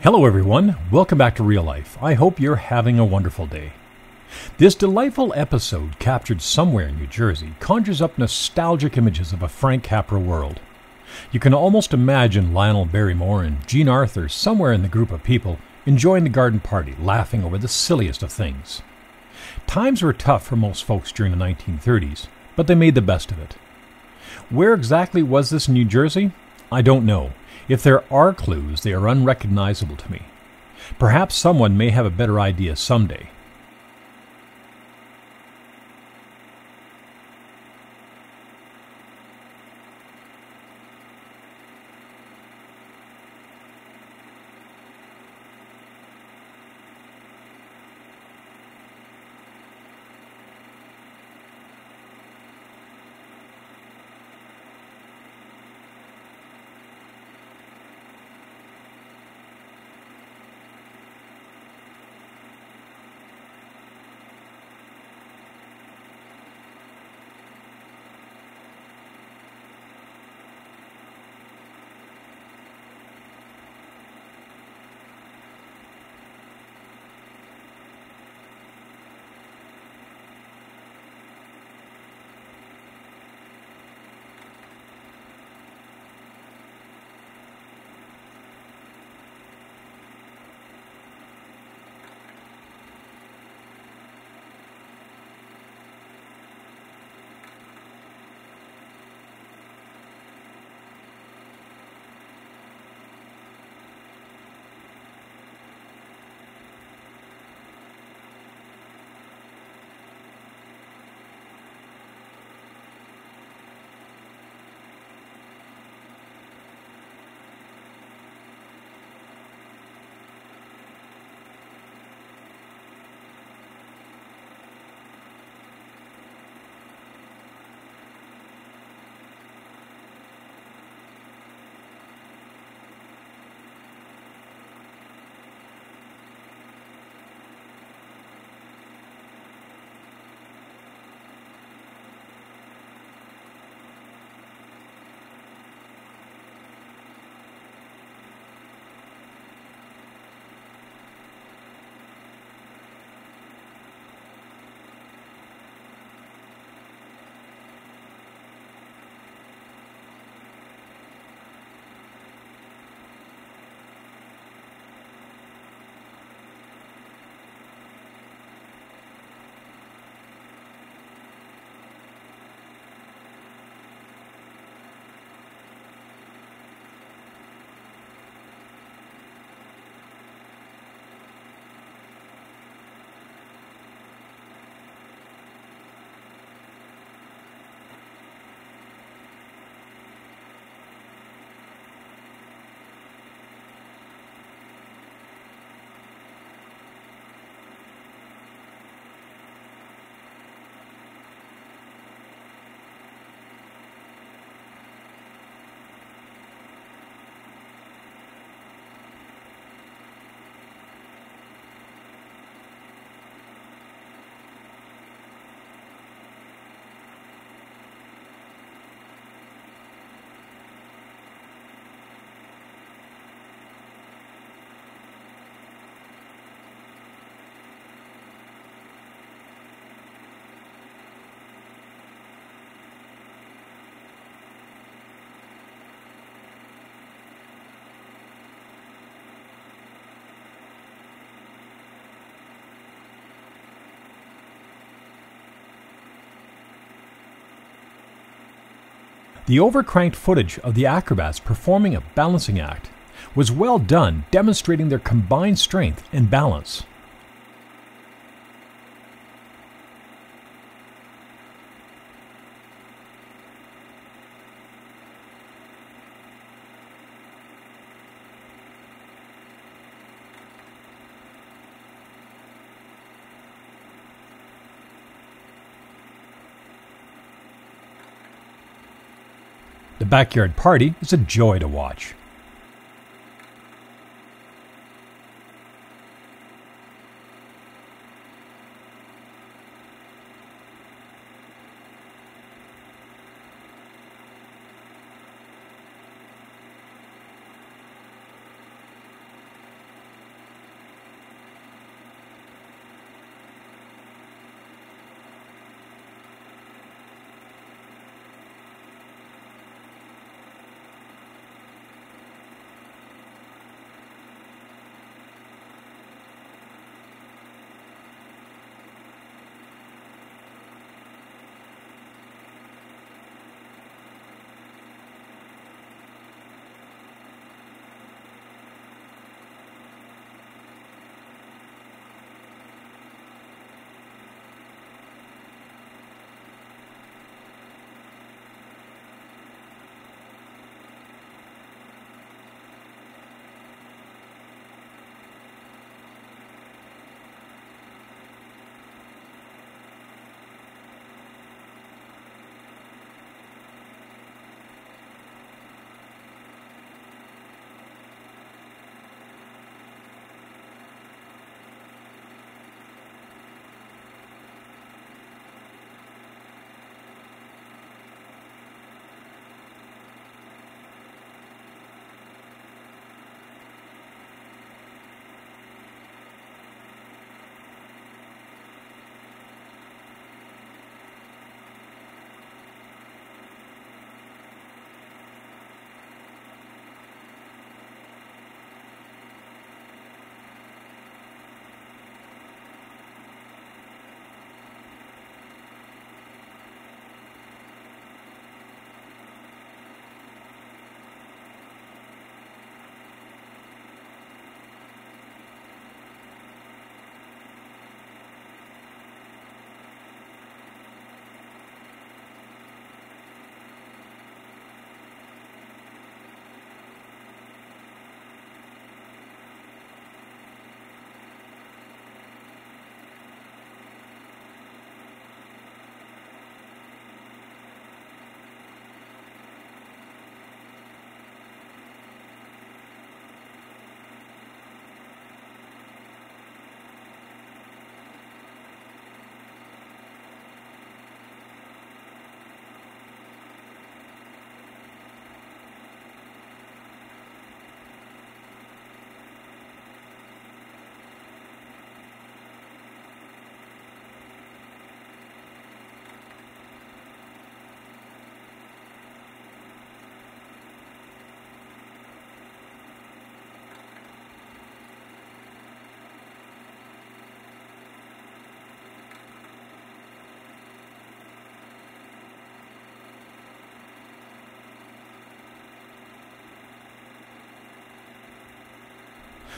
Hello everyone, welcome back to Real Life. I hope you're having a wonderful day. This delightful episode, captured somewhere in New Jersey, conjures up nostalgic images of a Frank Capra world. You can almost imagine Lionel Barrymore and Jean Arthur somewhere in the group of people enjoying the garden party, laughing over the silliest of things. Times were tough for most folks during the 1930s, but they made the best of it. Where exactly was this in New Jersey? I don't know. If there are clues, they are unrecognizable to me. Perhaps someone may have a better idea someday. The overcranked footage of the acrobats performing a balancing act was well done, demonstrating their combined strength and balance. The backyard party is a joy to watch.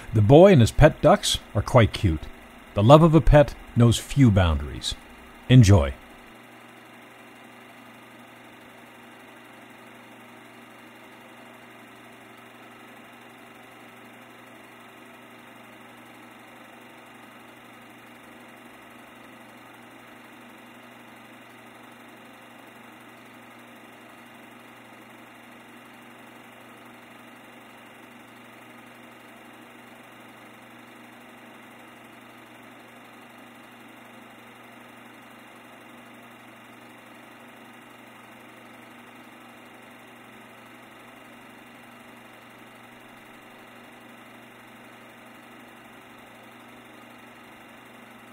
The boy and his pet ducks are quite cute. The love of a pet knows few boundaries. Enjoy.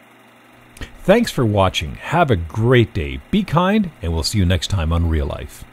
Thanks for watching. Have a great day. Be kind, and we'll see you next time on Real Life.